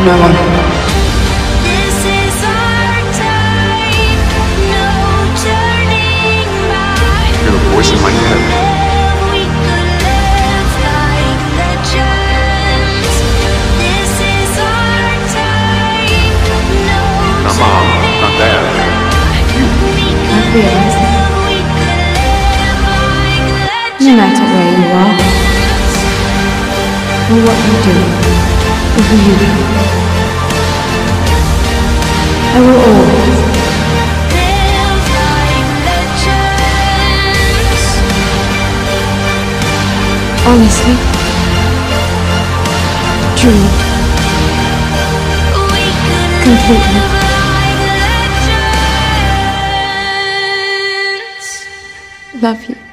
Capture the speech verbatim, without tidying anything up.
no one. This is our time, no turning back. You're a voice in my head. We could live like legends. This is our time, no Not mom, not dad. I've realized that no matter where you are, or what you do, or who you are, I will always live like legends. honestly, truly, We could completely live like legends. love you.